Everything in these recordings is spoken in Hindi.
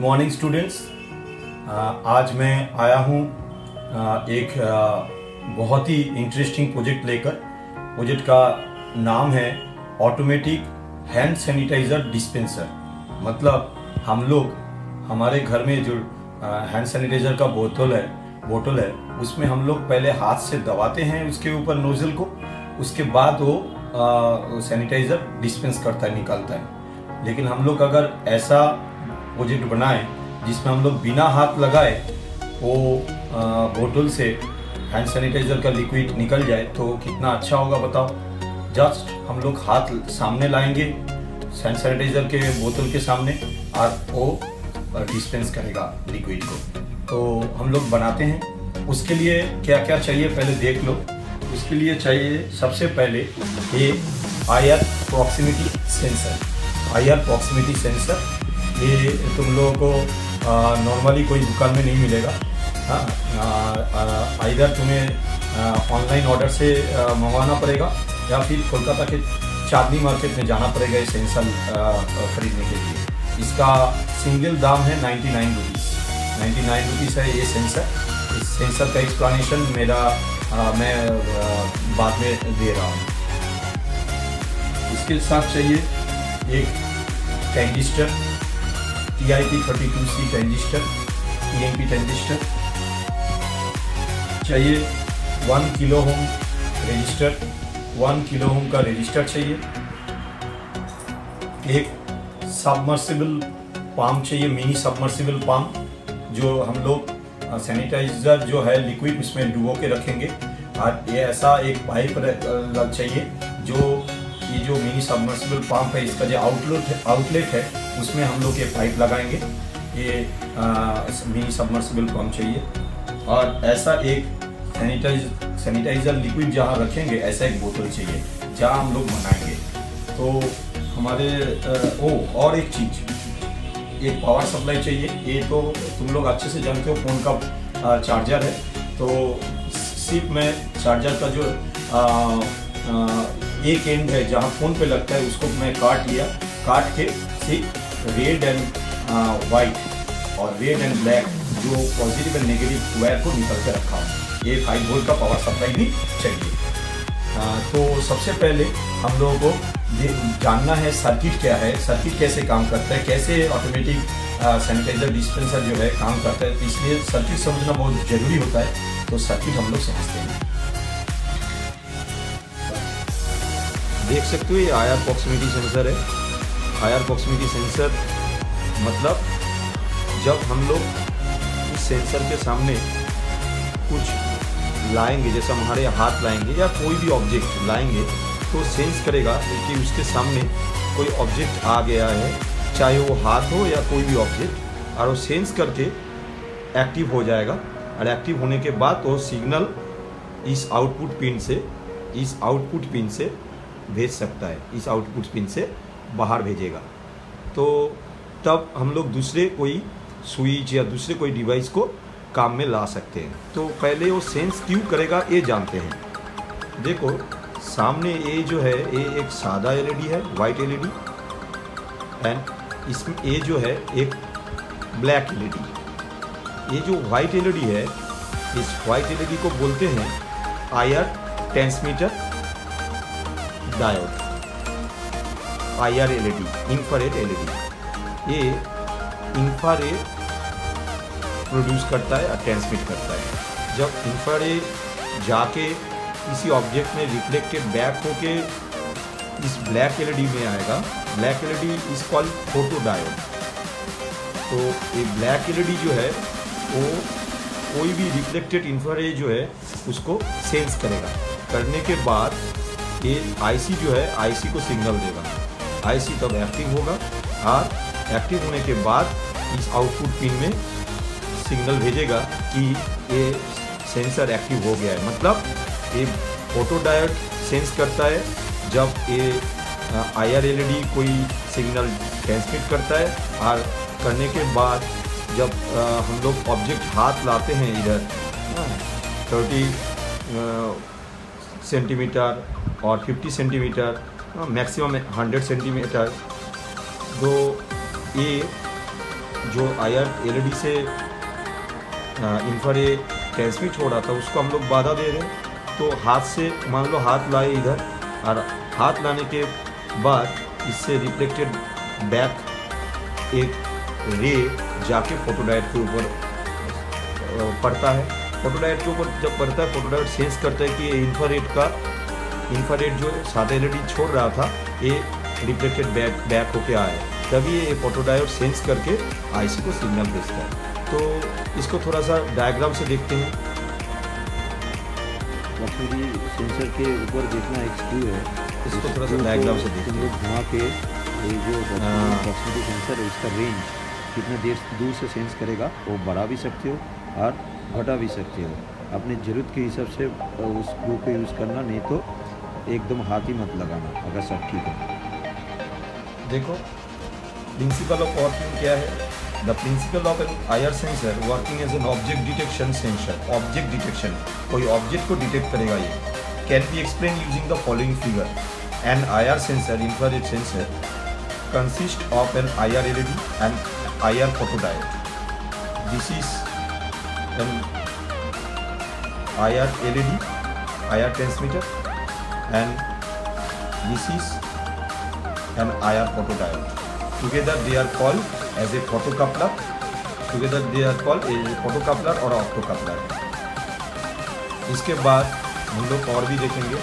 Morning students. आज मैं आया हूँ एक बहुत ही इंटरेस्टिंग प्रोजेक्ट लेकर। प्रोजेक्ट का नाम है ऑटोमेटिक हैंड सैनिटाइजर डिस्पेंसर। मतलब हम लोग हमारे घर में जो हैंड सैनिटाइजर का बोतल है उसमें हम लोग पहले हाथ से दबाते हैं उसके ऊपर नोजल को, उसके बाद वो सैनिटाइजर डिस्पेंस करता है, निकालता है। लेकिन हम लोग अगर ऐसा प्रोजेक्ट बनाएं जिसमें हम लोग बिना हाथ लगाए वो बोतल से हैंड सैनिटाइजर का लिक्विड निकल जाए तो कितना अच्छा होगा बताओ। जस्ट हम लोग हाथ सामने लाएंगे हैंड सैनिटाइजर के बोतल के सामने और वो डिस्पेंस करेगा लिक्विड को। तो हम लोग बनाते हैं। उसके लिए क्या क्या चाहिए पहले देख लो। उसके लिए चाहिए सबसे पहले ये IR proximity sensor. IR proximity sensor ये तुम लोगों को नॉर्मली कोई दुकान में नहीं मिलेगा। हाँ, इधर तुम्हें ऑनलाइन ऑर्डर से मंगवाना पड़ेगा या फिर कोलकाता के चांदनी मार्केट में जाना पड़ेगा ये सेंसर खरीदने के लिए। इसका सिंगल दाम है 99 रुपीज़ है ये सेंसर। इस सेंसर का एक्सप्लेनेशन मैं बाद में दे रहा हूँ। इसके साथ चाहिए एक transistor TIP32C transistor, TMP transistor चाहिए। 1 kilo ohm resistor, 1 kilo ohm का रजिस्टर चाहिए। एक सबमर्सिबल पंप चाहिए, मिनी सबमर्सिबल पंप, जो हम लोग सैनिटाइजर जो है लिक्विड उसमें डुबो के रखेंगे। और ये ऐसा एक पाइप चाहिए ये जो मिनी सबमर्सिबल पंप है इसका जो आउटलेट है उसमें हम लोग ये पाइप लगाएंगे। ये मिनी सबमर्सिबल पंप चाहिए। और ऐसा एक सैनिटाइजर लिक्विड जहाँ रखेंगे ऐसा एक बोतल चाहिए जहाँ हम लोग बनाएंगे। तो हमारे और एक चीज़, एक पावर सप्लाई चाहिए। ये तो तुम लोग अच्छे से जानते हो, फ़ोन का चार्जर है। तो सिर्फ मैं चार्जर का जो एक एंड है जहाँ फ़ोन पे लगता है उसको मैं काट के सिर्फ रेड एंड वाइट और रेड एंड ब्लैक जो पॉजिटिव एंड नेगेटिव वायर को निकल के रखा हूँ। ये 5 वोल्ट का पावर सप्लाई भी चाहिए। तो सबसे पहले हम लोगों को जानना है सर्किट क्या है, सर्किट कैसे काम करता है, कैसे ऑटोमेटिक सैनिटाइजर डिस्पेंसर जो है काम करता है। तो इसलिए सर्किट समझना बहुत ज़रूरी होता है। तो सर्किट हम लोग समझते हैं। देख सकते हो ये आईआर प्रॉक्सिमिटी सेंसर है। आईआर प्रॉक्सिमिटी सेंसर मतलब जब हम लोग इस सेंसर के सामने कुछ लाएंगे, जैसे हमारे हाथ लाएंगे या कोई भी ऑब्जेक्ट लाएंगे तो सेंस करेगा कि उसके सामने कोई ऑब्जेक्ट आ गया है, चाहे वो हाथ हो या कोई भी ऑब्जेक्ट, और वो सेंस करके एक्टिव हो जाएगा। और एक्टिव होने के बाद वो सिग्नल इस आउटपुट पिन से भेज सकता है, इस आउटपुट पिन से बाहर भेजेगा। तो तब हम लोग दूसरे कोई स्विच या दूसरे कोई डिवाइस को काम में ला सकते हैं। तो पहले वो सेंस क्यों करेगा ये जानते हैं। देखो सामने ये जो है ये एक सादा एलईडी है, वाइट एलईडी, एंड इसमें ये जो है एक ब्लैक एलईडी। ये जो वाइट एलईडी है, इस वाइट एलईडी को बोलते हैं IR transmitter diode, IR LED, infrared LED. ये इंफ्रारेड प्रोड्यूस करता है और ट्रांसमिट करता है। जब इंफ्रारेड जाके किसी ऑब्जेक्ट में रिफ्लेक्टेड बैक होके इस ब्लैक एलईडी में आएगा, black LED is called photo diode. तो ये ब्लैक एलईडी जो है वो कोई भी रिफ्लेक्टेड इंफ्रारेड जो है उसको सेंस करेगा। करने के बाद ये आईसी जो है आईसी को सिग्नल देगा, आईसी तब एक्टिव होगा और एक्टिव होने के बाद इस आउटपुट पिन में सिग्नल भेजेगा कि ये सेंसर एक्टिव हो गया है। मतलब ये फोटो डायोड सेंस करता है जब ये आईआर एलईडी कोई सिग्नल ट्रांसमिट करता है, और करने के बाद जब हम लोग ऑब्जेक्ट हाथ लाते हैं इधर 30 सेंटीमीटर और 50 सेंटीमीटर, मैक्सिमम 100 सेंटीमीटर, तो ये जो IR LED से इंफ्रारेड ट्रांसमिट हो रहा था उसको हम लोग बाधा दे रहे हैं। तो हाथ से मान लो हाथ लाए इधर, और हाथ लाने के बाद इससे रिफ्लेक्टेड बैक एक रे जाके फोटोडायोड के ऊपर पड़ता है। फोटोडायोड के ऊपर जब पड़ता है, फोटोडायोड सेंस करता है कि ये इंफ्रारेड जो सादा LED छोड़ रहा था ये रिफ्लेक्टेड बैक होके आया है, तभी ये फोटोडायोड सेंस करके IC को सिग्नल भेजता है। तो इसको थोड़ा सा डायग्राम से देखते हैं। सेंसर के ऊपर देखना एक स्क्रू है, इसको थोड़ा सा डायग्राम से देखते हैं। घुमा के ये जो प्रॉक्सिमिटी सेंसर है इसका रेंज कितना देर दूर से सेंस करेगा वो बढ़ा भी सकते हो और घटा भी सकते हो अपने ज़रूरत के हिसाब से। उस स्क्रू को यूज़ करना, नहीं तो एकदम हाथ ही मत लगाना अगर सब ठीक है। देखो प्रिंसिपल ऑफ वर्किंग क्या है। The principle of an IR sensor working as an object detection sensor. Object detection, कोई ऑब्जेक्ट को डिटेक्ट करेगा ये। Can be explain using the following figure. An IR sensor, infrared sensor, consist of an IR LED and IR photodiode. This is an IR LED, IR transmitter, and this is an IR photodiode. Together they are called as a photocoupler. Together they are called a photocoupler or optocoupler. इसके बाद हम लोग और भी देखेंगे।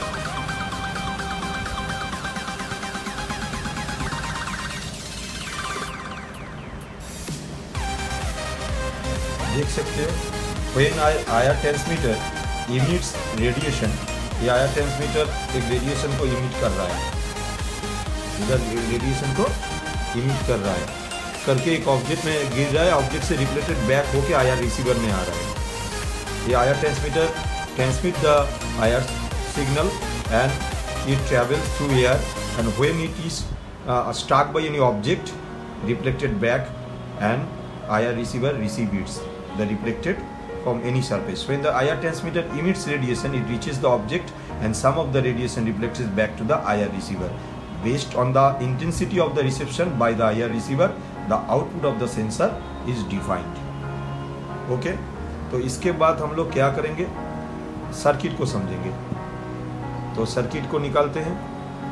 देख सकते हो when IR transmitter emits radiation, ये IR transmitter एक रेडिएशन को इमिट कर रहा है, इधर रेडिएशन को इमिट कर रहा है, करके एक ऑब्जेक्ट में गिर रहा है, ऑब्जेक्ट से रिफ्लेक्टेड बैक होके IR रिसीवर में आ रहा है। ये IR transmitter transmit the IR signal and it travels through air, and when it is struck by any object reflected back, and IR receiver receive the reflected from any surface. When the IR transmitter emits radiation, it reaches the object and some of the radiation reflects back to the IR receiver. Based on the intensity of the reception by the IR receiver, the output of the sensor is defined. Okay? तो इसके बाद हम लोग क्या करेंगे, सर्किट को समझेंगे। तो सर्किट को निकालते हैं।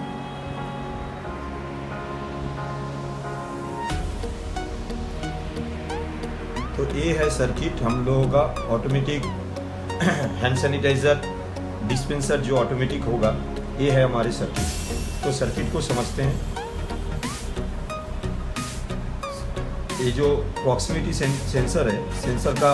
तो ये है सर्किट हम लोगों का ऑटोमेटिक हैंड सैनिटाइजर डिस्पेंसर जो ऑटोमेटिक होगा, ये है हमारे सर्किट। तो सर्किट को समझते हैं। ये जो प्रॉक्सिमिटी सेंसर है, सेंसर का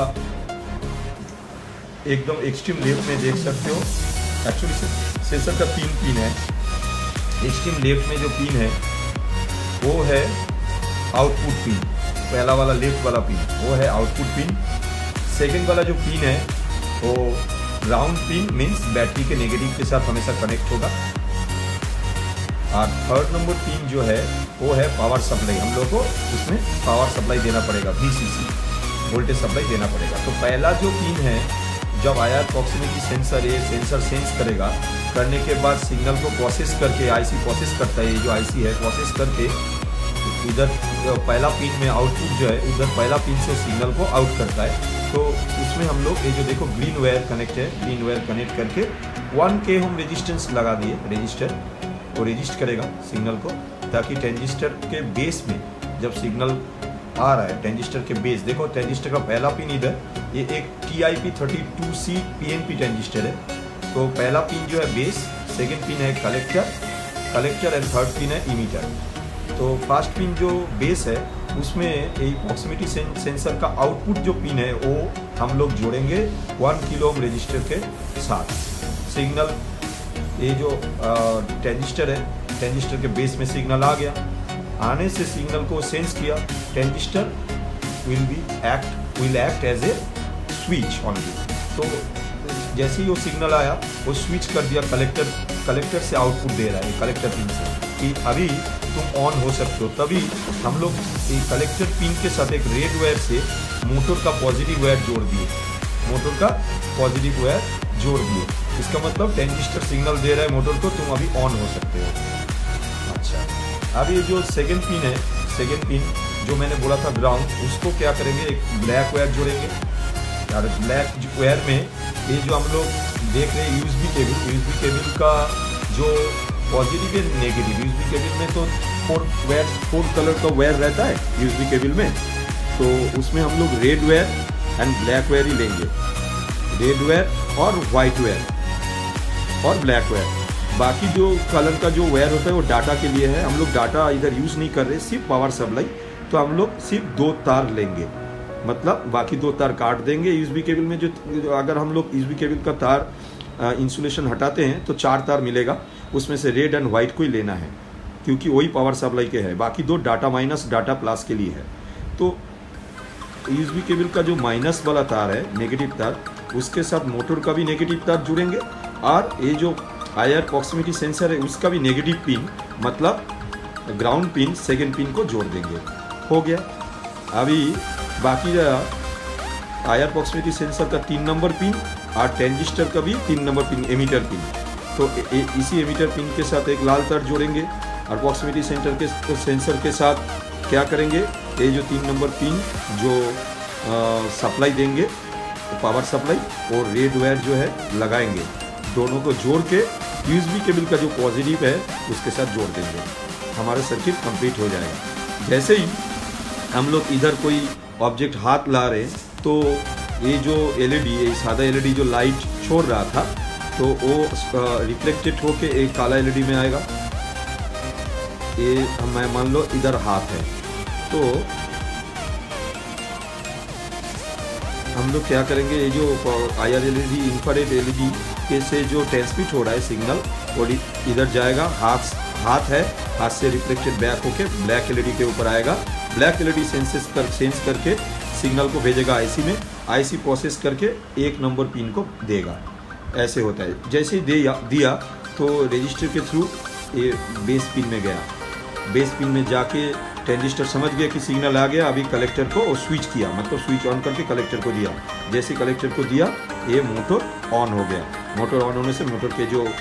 एकदम एक्सट्रीम लेफ्ट में देख सकते हो। एक्चुअली सेंसर का 3 पिन है। एक्सट्रीम लेफ्ट में जो पिन है वो है आउटपुट पिन, पहला वाला लेफ्ट वाला पिन वो है आउटपुट पिन। सेकंड वाला जो पिन है वो ग्राउंड पिन, मीन्स बैटरी के नेगेटिव के साथ हमेशा कनेक्ट होगा। और थर्ड नंबर पिन जो है वो है पावर सप्लाई, हम लोग को उसमें पावर सप्लाई देना पड़ेगा, VCC वोल्टेज सप्लाई देना पड़ेगा। तो पहला जो पिन है, जब IR प्रॉक्सिमिटी सेंसर ये सेंसर सेंस करेगा, करने के बाद सिग्नल को प्रोसेस करके IC प्रोसेस करता है, ये जो IC है प्रोसेस करके इधर पहला पिन में आउटपुट जो है उधर पहला पिन से सिग्नल को आउट करता है। तो उसमें हम लोग ये जो देखो ग्रीन वायर कनेक्ट है, ग्रीन वायर कनेक्ट करके 1K हम रेजिस्टेंस लगा दिए, रजिस्टर वो रजिस्ट करेगा सिग्नल को, ताकि ट्रांजिस्टर के बेस में जब सिग्नल आ रहा है, ट्रांजिस्टर के बेस देखो, ट्रांजिस्टर का पहला पिन इधर, ये एक TIP32C PNP ट्रांजिस्टर है। तो पहला पिन जो है बेस, सेकेंड पिन है कलेक्टर एंड थर्ड पिन है इमीटर। तो फर्स्ट पिन जो बेस है उसमें यही प्रॉक्सिमिटी सेंसर का आउटपुट जो पिन है वो हम लोग जोड़ेंगे 1 किलो ओम रजिस्टर के साथ। सिग्नल ये जो ट्रांजिस्टर है, ट्रांजिस्टर के बेस में सिग्नल आ गया, आने से सिग्नल को सेंस किया, transistor will act as a switch only. तो जैसे ही वो सिग्नल आया वो स्विच कर दिया, कलेक्टर से आउटपुट दे रहा है, कलेक्टर पिन से कि अभी तुम ऑन हो सकते हो। तभी हम लोग कलेक्टर पिन के साथ एक रेड वायर से मोटर का पॉजिटिव वायर जोड़ दिए, मोटर का पॉजिटिव वायर जोड़ दिए। इसका मतलब ट्रांजिस्टर सिग्नल दे रहा है मोटर को, तुम अभी ऑन हो सकते हो। अच्छा, अब ये जो सेकेंड पिन है, सेकेंड पिन जो मैंने बोला था ग्राउंड, उसको क्या करेंगे, एक ब्लैक वायर जोड़ेंगे। और ब्लैक वायर में ये जो हम लोग देख रहे हैं यूएसबी केबल का जो पॉजिटिव है नेगेटिव, यूएसबी केबल में तो 4 कलर का वायर रहता है यूएसबी केबल में, तो उसमें हम लोग red wire and black wire ही लेंगे। रेड वायर और वाइट वायर और ब्लैक वायर। बाकी जो कलर का जो वायर होता है वो डाटा के लिए है, हम लोग डाटा इधर यूज़ नहीं कर रहे, सिर्फ पावर सप्लाई। तो हम लोग सिर्फ 2 तार लेंगे, मतलब बाकी 2 तार काट देंगे यूएसबी केबल में। जो अगर हम लोग यूएसबी केबल का तार इंसुलेशन हटाते हैं तो 4 तार मिलेगा, उसमें से रेड एंड वाइट को ही लेना है, क्योंकि वही पावर सप्लाई के है। बाकी 2 डाटा माइनस डाटा प्लस के लिए है। तो यूएसबी केबल का जो माइनस वाला तार है, नेगेटिव तार, उसके साथ मोटर का भी नेगेटिव तार जुड़ेंगे, और ये जो आईआर प्रॉक्सिमिटी सेंसर है उसका भी नेगेटिव पिन, मतलब ग्राउंड पिन, सेकेंड पिन को जोड़ देंगे। हो गया। अभी बाकी आईआर प्रॉक्सिमिटी सेंसर का 3 नंबर पिन और ट्रांजिस्टर का भी 3 नंबर पिन, एमीटर पिन। तो इसी एमीटर पिन के साथ एक लाल तार जोड़ेंगे, और प्रॉक्सिमिटी सेंसर के साथ क्या करेंगे, ये जो 3 नंबर पिन जो सप्लाई देंगे, पावर सप्लाई, और रेड वायर जो है लगाएंगे। दोनों को जोड़ के यूएसबी केबल का जो पॉजिटिव है उसके साथ जोड़ देंगे, हमारा सर्किट कंप्लीट हो जाएगा। जैसे ही हम लोग इधर कोई ऑब्जेक्ट हाथ ला रहे हैं तो ये जो एलईडी, ये सादा एलईडी जो लाइट छोड़ रहा था, तो वो रिफ्लेक्टेड होके एक काला एलईडी में आएगा। ये मैं मान लो इधर हाथ है, तो हम लोग क्या करेंगे, ये जो आईआर एलईडी, इंफ्रारेड एलईडी के से जो ट्रांसमिट हो रहा है सिग्नल, वो इधर जाएगा, हाथ है, हाथ से रिफ्लेक्टेड बैक होके ब्लैक एलईडी के ऊपर आएगा। ब्लैक एलईडी सेंस करके सिग्नल को भेजेगा आईसी में, आईसी प्रोसेस करके 1 नंबर पिन को देगा। ऐसे होता है। जैसे ही दिया तो रजिस्टर के थ्रू ये बेस पिन में गया, बेस पिन में जाके ट्रांजिस्टर समझ गया कि सिग्नल आ गया। अभी कलेक्टर को स्विच किया, मतलब स्विच ऑन करके कलेक्टर को दिया। जैसे कलेक्टर को दिया, ये मोटर ऑन हो गया। मोटर ऑन होने से मोटर के जो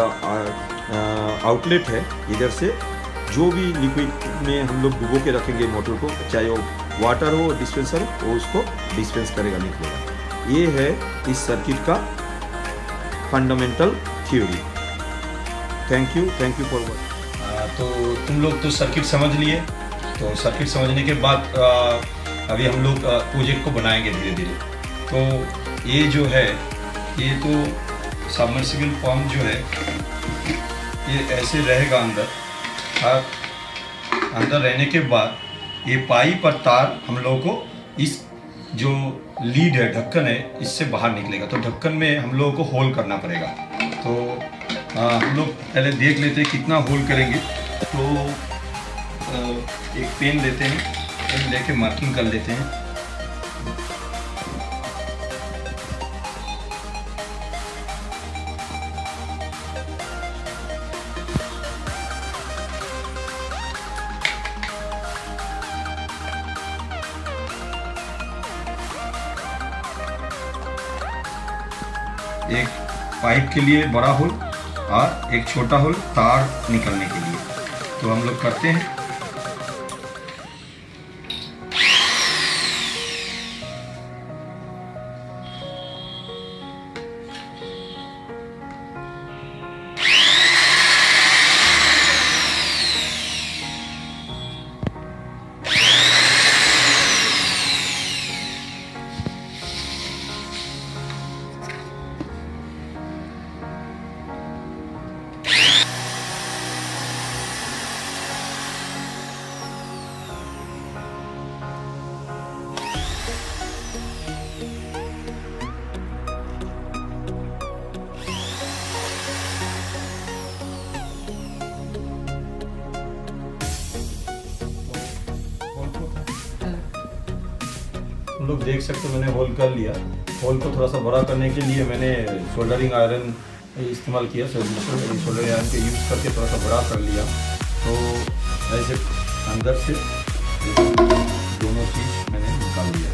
आउटलेट है, इधर से जो भी लिक्विड में हम लोग डुबो के रखेंगे मोटर को, चाहे वो वाटर हो, डिस्पेंसर हो, वो उसको डिस्पेंस करेगा, निकलेगा। ये है इस सर्किट का fundamental theory. Thank you for watching. तो तुम लोग तो सर्किट समझ लिए। तो सर्किट समझने के बाद अभी हम लोग प्रोजेक्ट को बनाएंगे धीरे धीरे। तो ये जो है, ये तो सबमर्सिबल पंप जो है ये ऐसे रहेगा अंदर, और अंदर रहने के बाद ये पाइप और तार हम लोगों को इस जो लीड है, ढक्कन है, इससे बाहर निकलेगा। तो ढक्कन में हम लोगों को होल करना पड़ेगा। तो हम लोग पहले देख लेते हैं कितना होल करेंगे। तो एक पेन लेते हैं, पेन लेके मार्किंग कर लेते हैं। एक पाइप के लिए बड़ा होल और एक छोटा होल तार निकलने के लिए। तो हम लोग करते हैं। लोग देख सकते हो मैंने होल कर लिया। होल को थोड़ा सा बड़ा करने के लिए मैंने सोल्डरिंग आयरन इस्तेमाल किया। सोल्डरिंग आयरन के यूज़ करके थोड़ा सा बड़ा कर लिया। तो ऐसे अंदर से दोनों चीज़ मैंने निकाल लिया।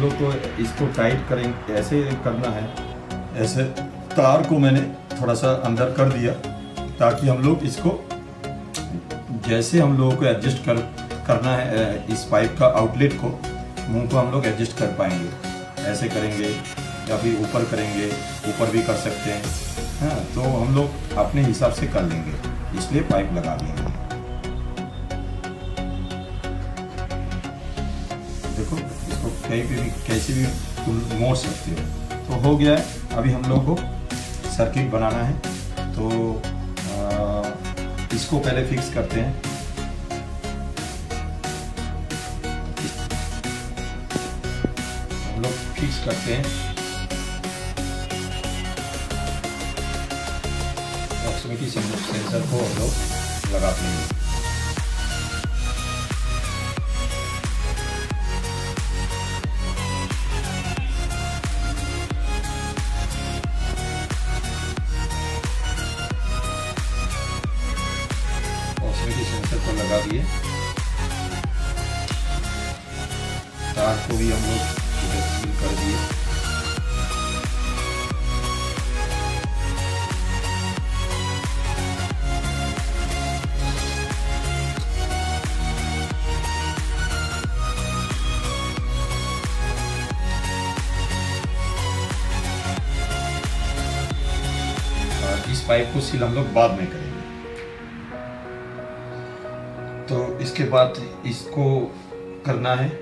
लोग को इसको टाइट करेंगे, ऐसे करना है। ऐसे तार को मैंने थोड़ा सा अंदर कर दिया ताकि हम लोग इसको जैसे हम लोगों को एडजस्ट करना है इस पाइप का आउटलेट को, मुंह को हम लोग एडजस्ट कर पाएंगे। ऐसे करेंगे या फिर ऊपर करेंगे, ऊपर भी कर सकते हैं। हाँ, तो हम लोग अपने हिसाब से कर लेंगे, इसलिए पाइप लगा देंगे। देखो इसको कहीं पे भी कैसे भी तुम मोड़ सकते हो। तो हो गया है। अभी हम लोग को सर्किट बनाना है, तो इसको पहले फिक्स करते हैं। हम लोग फिक्स करते हैं प्रॉक्सिमिटी सेंसर को हम लोग लगाते हैं। सेंसर को लगा दिए, तार को भी हम लोग सील कर दिए। और इस पाइप को सील हम लोग बाद में करेंगे। तो इसके बाद इसको करना है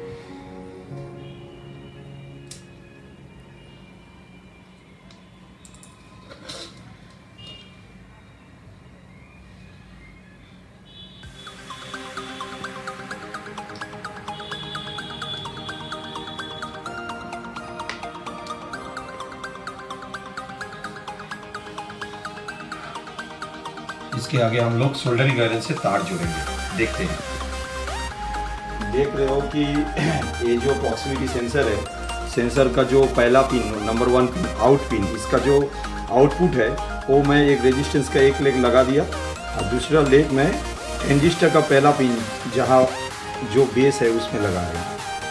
इसके आगे हम लोग सोल्डरिंग आयरन से तार जोड़ेंगे। देखते हैं। देख रहे हो कि ये जो प्रॉक्सिमिटी सेंसर है, सेंसर का जो पहला pin number 1 pin out pin, इसका जो आउटपुट है वो मैं एक रेजिस्टेंस का एक लेग लगा दिया और दूसरा लेग में ट्रांजिस्टर का पहला पिन जहाँ जो बेस है उसमें लगाया।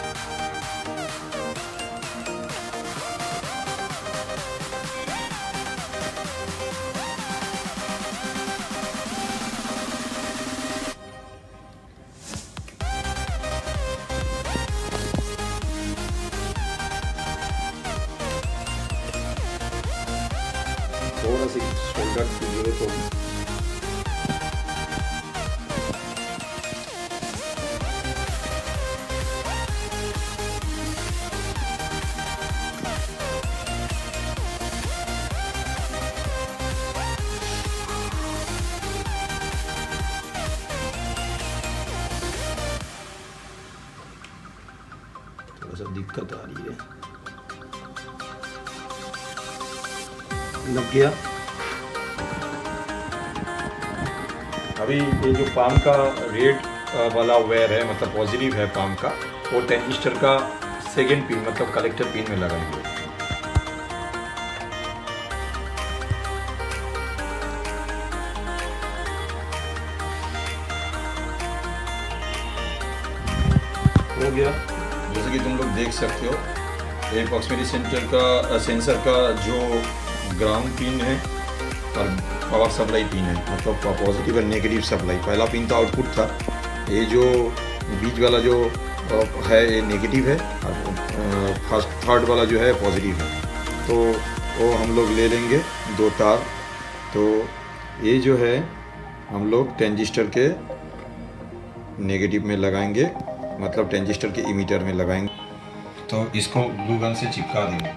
थोड़ा सी शोल्डर की जरूरत होगी। थोड़ा सा दिक्कत आ रही है। लग गया। अभी ये जो पाम का रेड वाला वायर है, मतलब पॉजिटिव है पाम का, वो ट्रांजिस्टर का सेकेंड पिन मतलब कलेक्टर पिन में लगाएंगे। हो गया। जैसे कि तुम लोग देख सकते हो, ये प्रॉक्सिमिटी सेंसर का जो ग्राउंड पिन है और पावर सप्लाई पिन है, मतलब पॉजिटिव और नेगेटिव सप्लाई। पहला पिन तो आउटपुट था, ये जो बीच वाला जो है ये नेगेटिव है और फर्स्ट थर्ड वाला जो है पॉजिटिव है। तो वो हम लोग ले लेंगे 2 तार। तो ये जो है हम लोग ट्रांजिस्टर के नेगेटिव में लगाएंगे, मतलब ट्रांजिस्टर के इमीटर में लगाएंगे। तो इसको ग्लू गन से चिपका देंगे।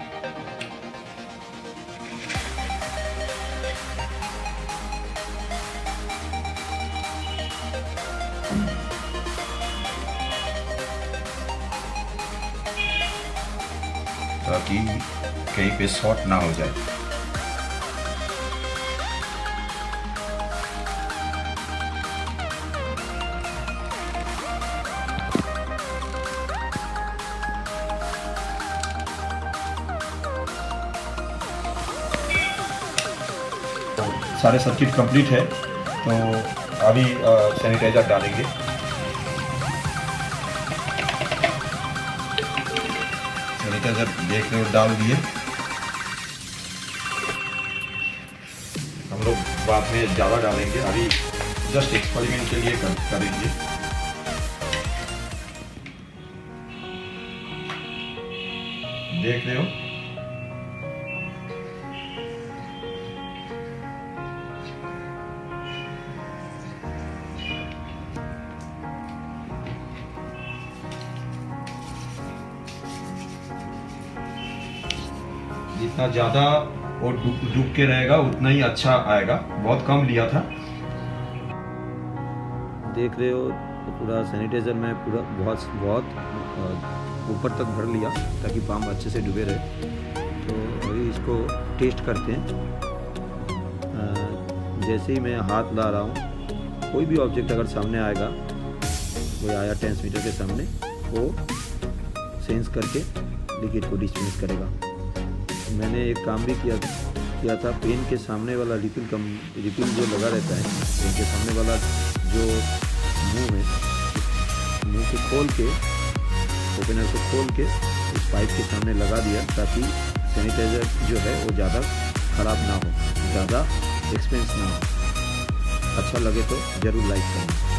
ताकि कहीं पे शॉर्ट ना हो जाए। सारे सर्किट कंप्लीट है, तो अभी सैनिटाइजर डालेंगे। सैनिटाइजर देख रहे हो डाल दिए। हम लोग बाद में ज़्यादा डालेंगे, अभी जस्ट एक्सपेरिमेंट के लिए करेंगे। देख रहे हो जितना ज़्यादा और डूब के रहेगा उतना ही अच्छा आएगा। बहुत कम लिया था। देख रहे हो पूरा सैनिटाइज़र में पूरा बहुत ऊपर तक भर लिया ताकि पाम अच्छे से डूबे रहे। तो अभी इसको टेस्ट करते हैं। जैसे ही मैं हाथ ला रहा हूँ, कोई भी ऑब्जेक्ट अगर सामने आएगा, कोई आया ट्रांसमीटर के सामने, वो सेंस करके लिक्विड को डिस्पेंस करेगा। मैंने एक काम भी किया था। पेन के सामने वाला रिपिल जो लगा रहता है, पेन के सामने वाला जो मुंह है, मुंह को खोल के, ओपनर को खोल के उस पाइप के सामने लगा दिया ताकि सैनिटाइज़र जो है वो ज़्यादा ख़राब ना हो, ज़्यादा एक्सपेंस ना हो। अच्छा लगे तो ज़रूर लाइक करें।